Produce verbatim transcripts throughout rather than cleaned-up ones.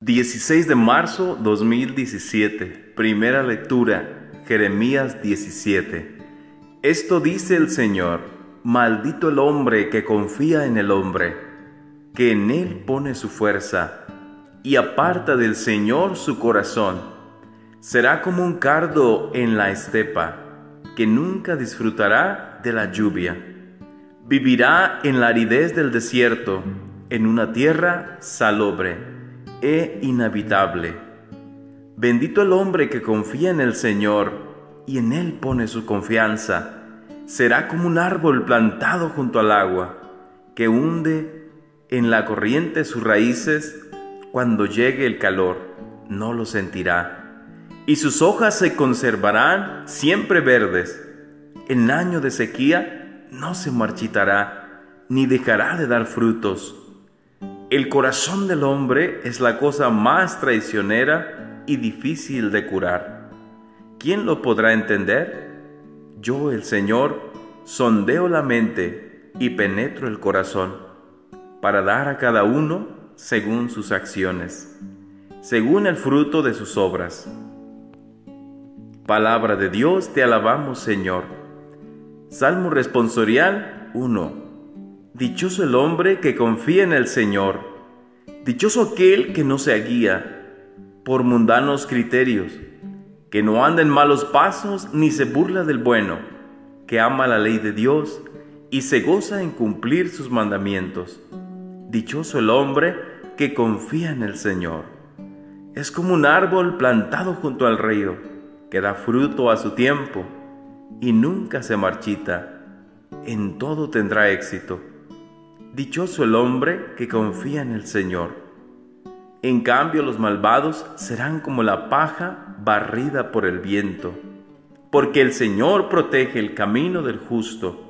dieciséis de marzo dos mil diecisiete. Primera lectura, Jeremías diecisiete. Esto dice el Señor: maldito el hombre que confía en el hombre, que en él pone su fuerza, y aparta del Señor su corazón. Será como un cardo en la estepa, que nunca disfrutará de la lluvia. Vivirá en la aridez del desierto, en una tierra salobre e inhabitable. Bendito el hombre que confía en el Señor y en Él pone su confianza. Será como un árbol plantado junto al agua, que hunde en la corriente sus raíces. Cuando llegue el calor, no lo sentirá, y sus hojas se conservarán siempre verdes. En año de sequía no se marchitará, ni dejará de dar frutos. El corazón del hombre es la cosa más traicionera y difícil de curar. ¿Quién lo podrá entender? Yo, el Señor, sondeo la mente y penetro el corazón, para dar a cada uno según sus acciones, según el fruto de sus obras. Palabra de Dios, te alabamos, Señor. Salmo responsorial uno. Dichoso el hombre que confía en el Señor. Dichoso aquel que no se guía por mundanos criterios, que no anda en malos pasos ni se burla del bueno, que ama la ley de Dios y se goza en cumplir sus mandamientos. Dichoso el hombre que confía en el Señor. Es como un árbol plantado junto al río, que da fruto a su tiempo y nunca se marchita. En todo tendrá éxito. Dichoso el hombre que confía en el Señor. En cambio, los malvados serán como la paja barrida por el viento, porque el Señor protege el camino del justo,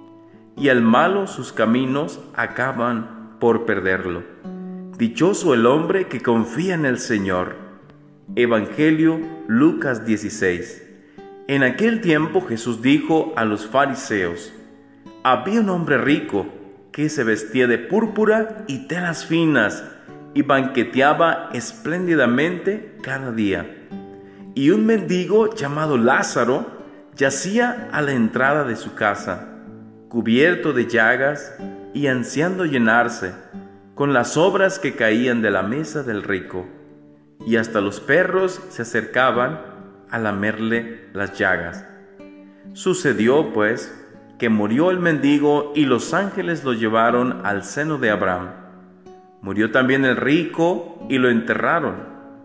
y al malo sus caminos acaban por perderlo. Dichoso el hombre que confía en el Señor. Evangelio Lucas dieciséis. En aquel tiempo Jesús dijo a los fariseos: había un hombre rico que se vestía de púrpura y telas finas y banqueteaba espléndidamente cada día. Y un mendigo llamado Lázaro yacía a la entrada de su casa, cubierto de llagas y ansiando llenarse con las sobras que caían de la mesa del rico, y hasta los perros se acercaban a lamerle las llagas. Sucedió, pues, que murió el mendigo y los ángeles lo llevaron al seno de Abraham. Murió también el rico y lo enterraron.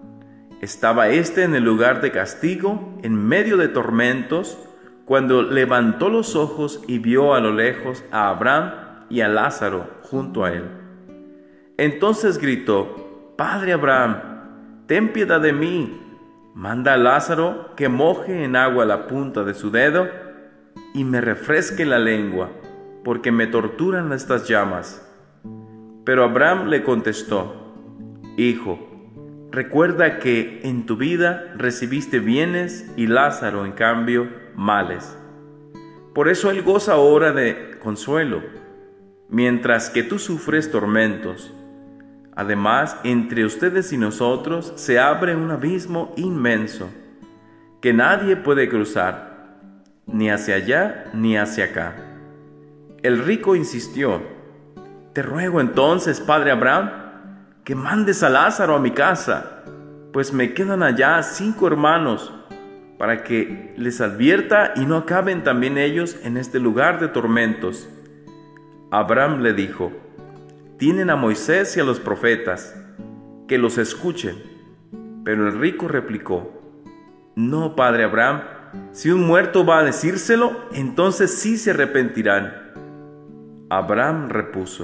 Estaba éste en el lugar de castigo, en medio de tormentos, cuando levantó los ojos y vio a lo lejos a Abraham y a Lázaro junto a él. Entonces gritó: Padre Abraham, ten piedad de mí. Manda a Lázaro que moje en agua la punta de su dedo y me refresque la lengua, porque me torturan estas llamas. Pero Abraham le contestó: Hijo, recuerda que en tu vida recibiste bienes y Lázaro, en cambio, males. Por eso él goza ahora de consuelo, mientras que tú sufres tormentos. Además, entre ustedes y nosotros se abre un abismo inmenso, que nadie puede cruzar, ni hacia allá ni hacia acá. El rico insistió: Te ruego entonces, padre Abraham, que mandes a Lázaro a mi casa, pues me quedan allá cinco hermanos, para que les advierta y no acaben también ellos en este lugar de tormentos. Abraham le dijo: Tienen a Moisés y a los profetas, que los escuchen. Pero el rico replicó: No, padre Abraham, si un muerto va a decírselo, entonces sí se arrepentirán. Abraham repuso: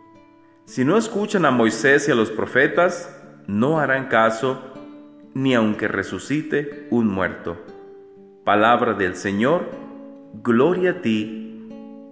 Si no escuchan a Moisés y a los profetas, no harán caso, ni aunque resucite un muerto. Palabra del Señor. Gloria a ti,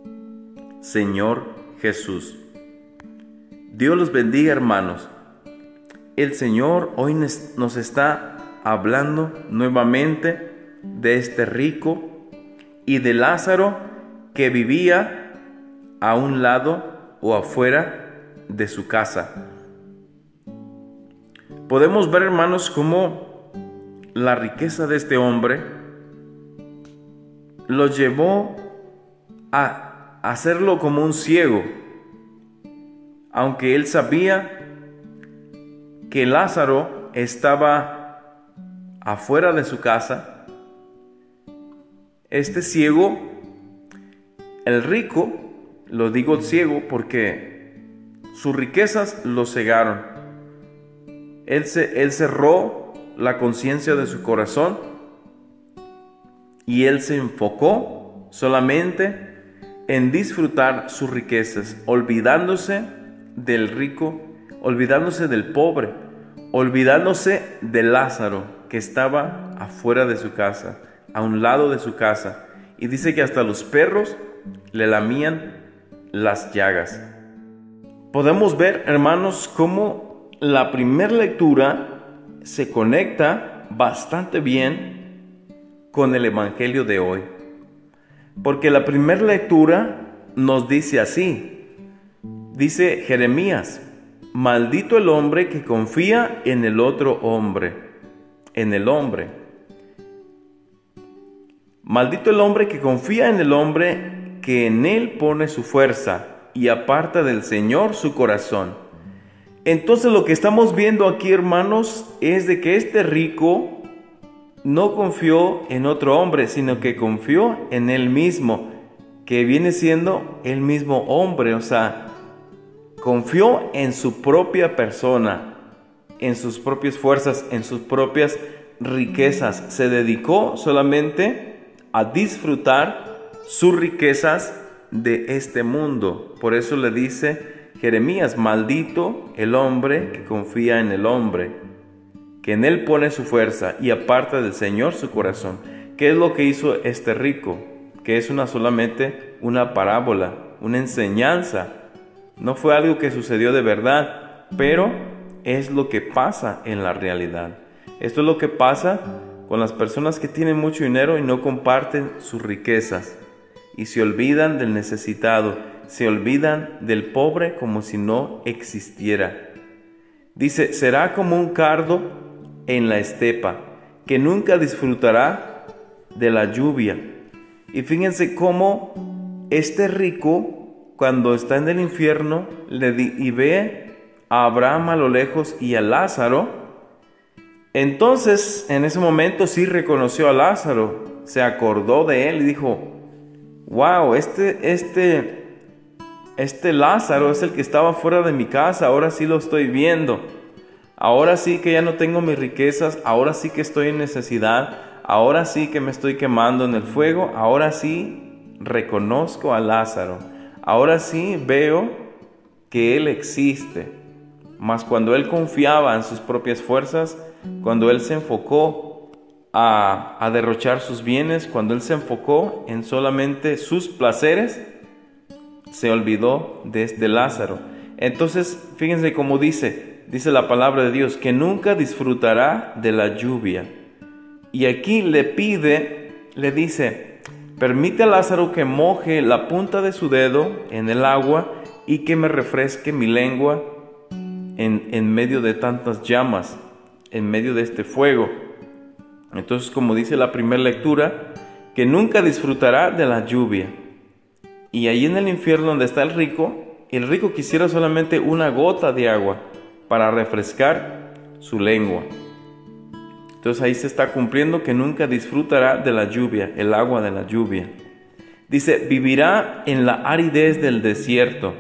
Señor Jesús. Dios los bendiga, hermanos. El Señor hoy nos está hablando nuevamente de este rico y de Lázaro que vivía a un lado o afuera de su casa. podemos ver, hermanos, cómo la riqueza de este hombre lo llevó a hacerlo como un ciego, aunque él sabía que Lázaro estaba afuera de su casa. Este ciego, el rico, lo digo ciego porque sus riquezas lo cegaron. Él, se, él cerró la conciencia de su corazón y él se enfocó solamente en disfrutar sus riquezas, olvidándose del rico, olvidándose del pobre, olvidándose de Lázaro, que estaba afuera de su casa, a un lado de su casa. Y dice que hasta los perros le lamían las llagas. Podemos ver, hermanos, cómo la primera lectura se conecta bastante bien con el evangelio de hoy. Porque la primera lectura nos dice así. Dice Jeremías: maldito el hombre que confía en el otro hombre, en el hombre. Maldito el hombre que confía en el hombre, que en él pone su fuerza y aparta del Señor su corazón. Entonces lo que estamos viendo aquí, hermanos, es de que este rico no confió en otro hombre, sino que confió en él mismo, que viene siendo el mismo hombre. O sea, confió en su propia persona, en sus propias fuerzas, en sus propias riquezas. Se dedicó solamente a disfrutar sus riquezas de este mundo. Por eso le dice Jeremías: maldito el hombre que confía en el hombre, que en él pone su fuerza y aparta del Señor su corazón. ¿Qué es lo que hizo este rico? Que es una solamente una parábola, una enseñanza. No fue algo que sucedió de verdad, pero es lo que pasa en la realidad. Esto es lo que pasa con las personas que tienen mucho dinero y no comparten sus riquezas, y se olvidan del necesitado, se olvidan del pobre como si no existiera. Dice: será como un cardo en la estepa, que nunca disfrutará de la lluvia. Y fíjense cómo este rico, cuando está en el infierno, le di, y ve a Abraham a lo lejos y a Lázaro, entonces en ese momento sí reconoció a Lázaro, se acordó de él y dijo: wow, este, este, este Lázaro es el que estaba fuera de mi casa, ahora sí lo estoy viendo. Ahora sí que ya no tengo mis riquezas, ahora sí que estoy en necesidad, ahora sí que me estoy quemando en el fuego, ahora sí reconozco a Lázaro, ahora sí veo que él existe. Mas cuando él confiaba en sus propias fuerzas, cuando él se enfocó a, a derrochar sus bienes, cuando él se enfocó en solamente sus placeres, se olvidó de este Lázaro. Entonces, fíjense cómo dice, dice la palabra de Dios, que nunca disfrutará de la lluvia. Y aquí le pide, le dice: permite a Lázaro que moje la punta de su dedo en el agua y que me refresque mi lengua en, en medio de tantas llamas, en medio de este fuego. Entonces, como dice la primera lectura, que nunca disfrutará de la lluvia. Y ahí en el infierno donde está el rico, el rico quisiera solamente una gota de agua para refrescar su lengua. Entonces ahí se está cumpliendo que nunca disfrutará de la lluvia, el agua de la lluvia. Dice: vivirá en la aridez del desierto.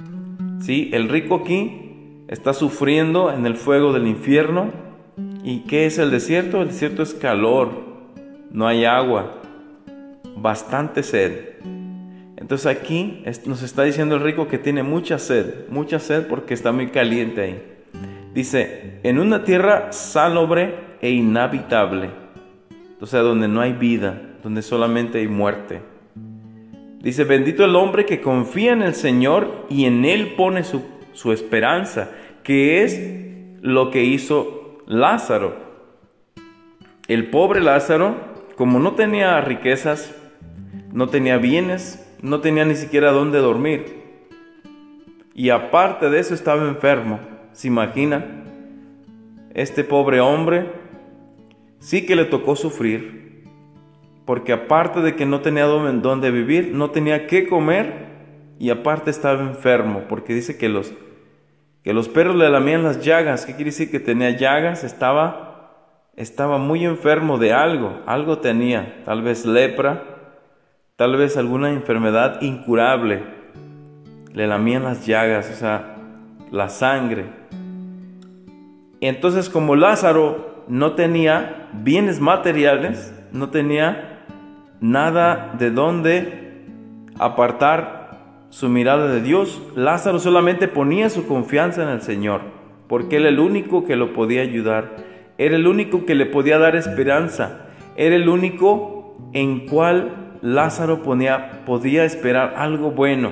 ¿Sí? El rico aquí está sufriendo en el fuego del infierno. ¿Y qué es el desierto? El desierto es calor, no hay agua, bastante sed. Entonces aquí nos está diciendo el rico que tiene mucha sed, mucha sed porque está muy caliente ahí. Dice: en una tierra salobre e inhabitable, o sea, donde no hay vida, donde solamente hay muerte. Dice: bendito el hombre que confía en el Señor y en Él pone su, su esperanza, que es lo que hizo Lázaro. El pobre Lázaro, como no tenía riquezas, no tenía bienes, no tenía ni siquiera dónde dormir, y aparte de eso estaba enfermo. ¿Se imagina? este pobre hombre sí que le tocó sufrir, porque aparte de que no tenía dónde vivir, no tenía qué comer y aparte estaba enfermo, porque dice que los, que los perros le lamían las llagas. ¿Qué quiere decir? Que tenía llagas, estaba, estaba muy enfermo de algo, algo tenía, tal vez lepra, tal vez alguna enfermedad incurable. Le lamían las llagas, o sea, la sangre. Y entonces, como Lázaro no tenía bienes materiales, no tenía nada de dónde apartar su mirada de Dios, Lázaro solamente ponía su confianza en el Señor, porque Él era el único que lo podía ayudar, era el único que le podía dar esperanza, era el único en cual Lázaro ponía, podía esperar algo bueno.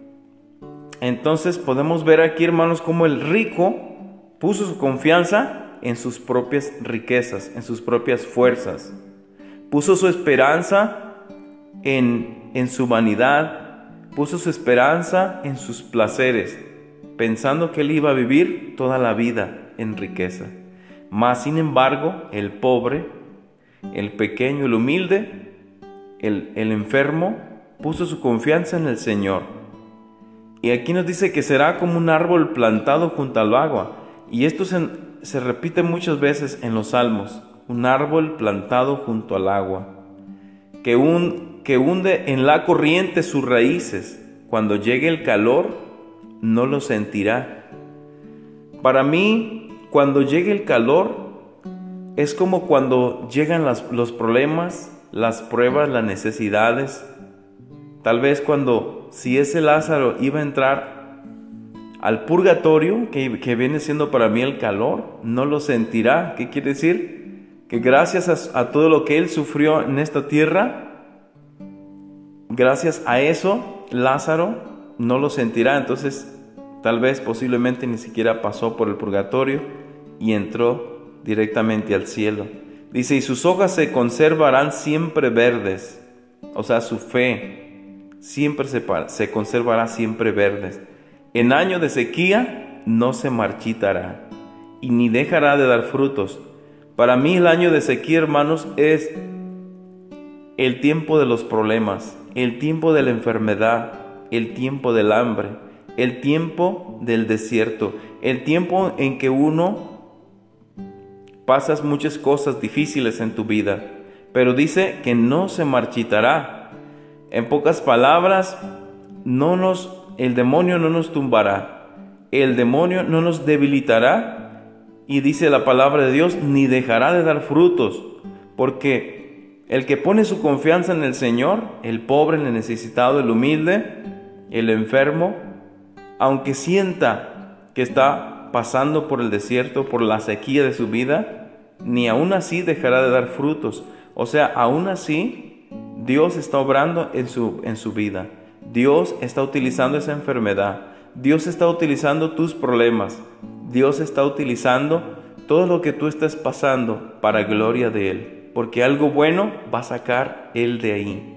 Entonces podemos ver aquí, hermanos, cómo el rico puso su confianza en sus propias riquezas, en sus propias fuerzas. Puso su esperanza en, en su vanidad, puso su esperanza en sus placeres, pensando que él iba a vivir toda la vida en riqueza. Mas, sin embargo, el pobre, el pequeño, el humilde, el, el enfermo, puso su confianza en el Señor. Y aquí nos dice que será como un árbol plantado junto al agua. Y esto se, se repite muchas veces en los Salmos. Un árbol plantado junto al agua, que, un, que hunde en la corriente sus raíces. Cuando llegue el calor, no lo sentirá. Para mí, cuando llegue el calor, es como cuando llegan las, los problemas, las pruebas, las necesidades. Tal vez cuando, si ese Lázaro iba a entrar al purgatorio, que, que viene siendo para mí el calor, no lo sentirá. ¿Qué quiere decir? Que gracias a, a todo lo que él sufrió en esta tierra, gracias a eso, Lázaro no lo sentirá. Entonces, tal vez, posiblemente, ni siquiera pasó por el purgatorio y entró directamente al cielo. Dice, y sus hojas se conservarán siempre verdes. O sea, su fe siempre se, se conservará siempre verdes. En año de sequía no se marchitará y ni dejará de dar frutos. Para mí el año de sequía, hermanos, es el tiempo de los problemas, el tiempo de la enfermedad, el tiempo del hambre, el tiempo del desierto, el tiempo en que uno pasas muchas cosas difíciles en tu vida, pero dice que no se marchitará. En pocas palabras, no nos, el demonio no nos tumbará, el demonio no nos debilitará. Y dice la palabra de Dios, ni dejará de dar frutos, porque el que pone su confianza en el Señor, el pobre, el necesitado, el humilde, el enfermo, aunque sienta que está pasando por el desierto, por la sequía de su vida, ni aún así dejará de dar frutos. O sea, aún así, Dios está obrando en su, en su vida. Dios está utilizando esa enfermedad. Dios está utilizando tus problemas. Dios está utilizando todo lo que tú estás pasando para gloria de Él, porque algo bueno va a sacar Él de ahí.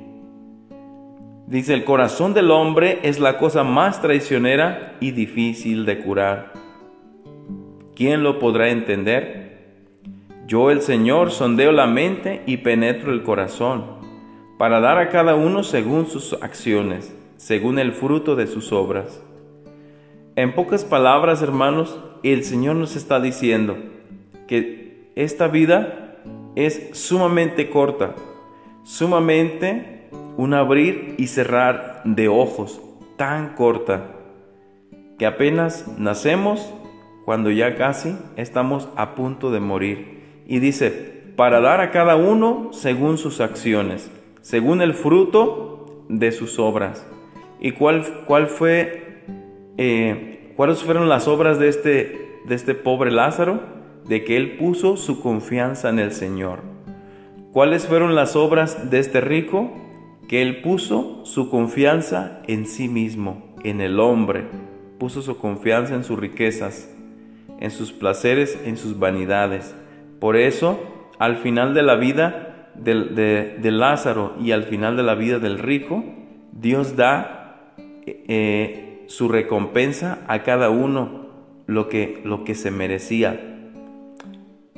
Dice, el corazón del hombre es la cosa más traicionera y difícil de curar. ¿Quién lo podrá entender? Yo, el Señor, sondeo la mente y penetro el corazón, para dar a cada uno según sus acciones, según el fruto de sus obras. En pocas palabras, hermanos, el Señor nos está diciendo que esta vida es sumamente corta, sumamente un abrir y cerrar de ojos, tan corta, que apenas nacemos cuando ya casi estamos a punto de morir. Y dice, para dar a cada uno según sus acciones, según el fruto de sus obras. ¿Y cuál, cuál fue... Eh, ¿Cuáles fueron las obras de este, de este pobre Lázaro? De que él puso su confianza en el Señor. ¿Cuáles fueron las obras de este rico? Que él puso su confianza en sí mismo, en el hombre. Puso su confianza en sus riquezas, en sus placeres, en sus vanidades. Por eso, al final de la vida de, de, de Lázaro y al final de la vida del rico, Dios da eh, su recompensa a cada uno lo que, lo que se merecía.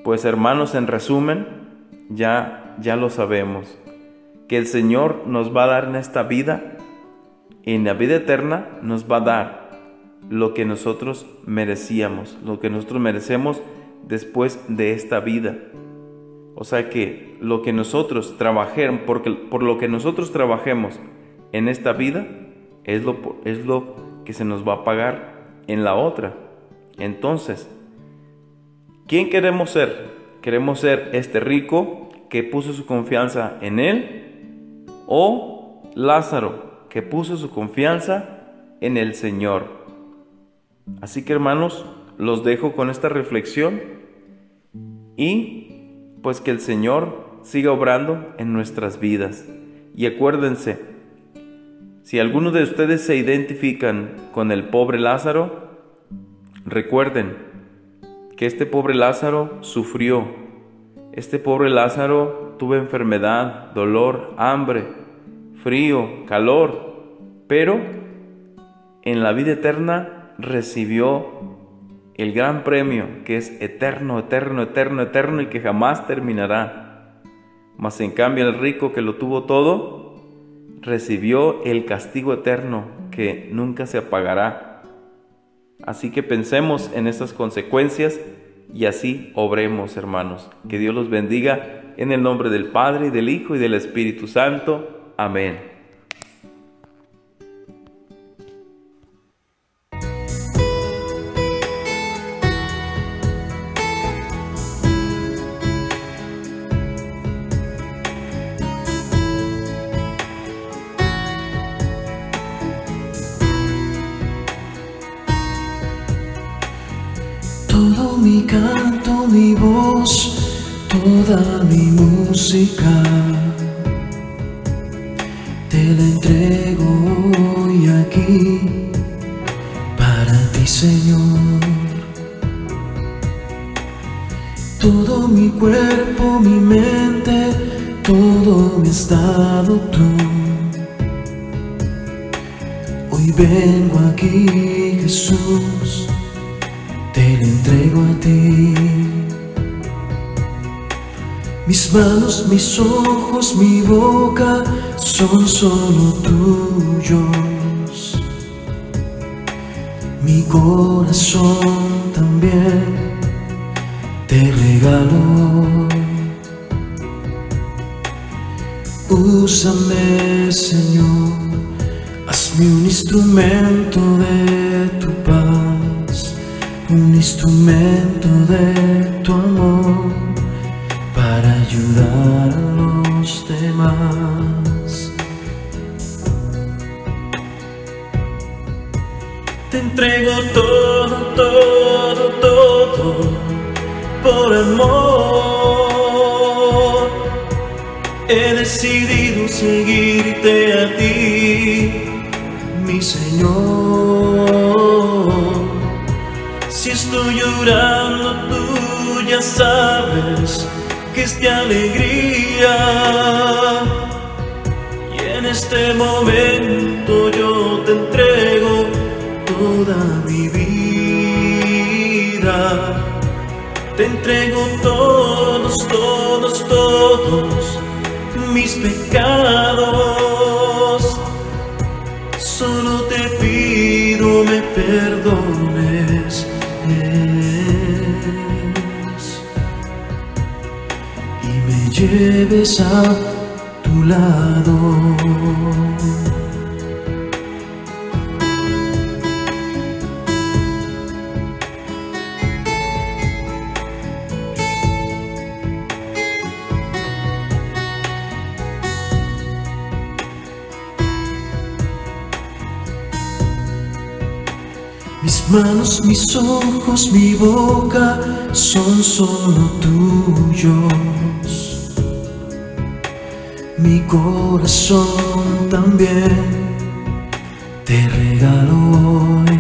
pues hermanos, en resumen, ya, ya lo sabemos, que el Señor nos va a dar en esta vida, en la vida eterna nos va a dar lo que nosotros merecíamos, lo que nosotros merecemos después de esta vida. O sea que lo que nosotros trabajemos, porque por lo que nosotros trabajemos en esta vida, es lo, es lo que se nos va a pagar en la otra. Entonces, ¿quién queremos ser? ¿Queremos ser este rico que puso su confianza en él? ¿O Lázaro que puso su confianza en el Señor? Así que hermanos, los dejo con esta reflexión y pues que el Señor siga obrando en nuestras vidas. Y acuérdense, si algunos de ustedes se identifican con el pobre Lázaro, recuerden que este pobre Lázaro sufrió. Este pobre Lázaro tuvo enfermedad, dolor, hambre, frío, calor, pero en la vida eterna recibió el gran premio, que es eterno, eterno, eterno, eterno y que jamás terminará. Mas en cambio el rico, que lo tuvo todo, recibió el castigo eterno que nunca se apagará. Así que pensemos en estas consecuencias y así obremos, hermanos. Que Dios los bendiga en el nombre del Padre, y del Hijo y del Espíritu Santo. Amén. Todo mi canto, mi voz, toda mi música, te la entrego hoy aquí para ti, Señor. Todo mi cuerpo, mi mente, todo me has dado tú. Hoy vengo aquí, Jesús, te lo entrego a ti. Mis manos, mis ojos, mi boca son solo tuyos. Mi corazón también te regalo. Úsame, Señor, hazme un instrumento de tu paz, un instrumento de tu amor para ayudar a los demás. Te entrego todo, todo, todo por amor. He decidido seguirte a ti, mi Señor. Si estoy llorando, tú ya sabes que es de alegría. Y en este momento yo te entrego toda mi vida. Te entrego todos, todos, todos mis pecados. Solo te pido me perdones y me lleves a tu lado. Mis manos, mis ojos, mi boca son solo tuyos. Mi corazón también te regalo hoy.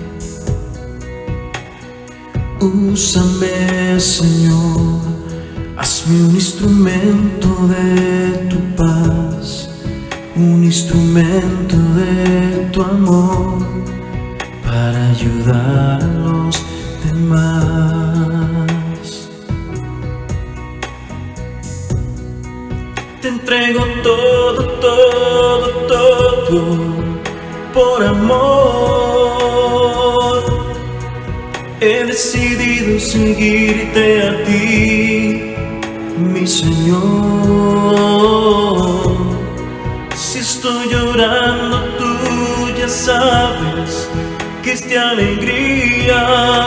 Úsame, Señor, hazme un instrumento de tu paz, un instrumento de tu amor para ayudar a los demás. te entrego todo, todo, todo, por amor. He decidido seguirte a ti, mi Señor. Si estoy llorando, tú ya sabes que es de alegría.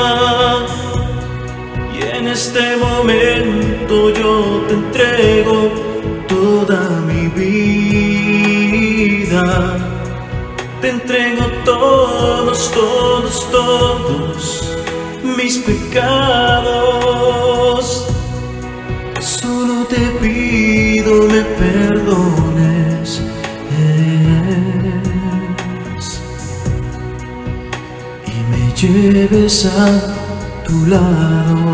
Y en este momento yo te entrego toda mi vida. Te entrego todos, todos, todos mis pecados. Solo te pido me perdones y me lleves a tu lado.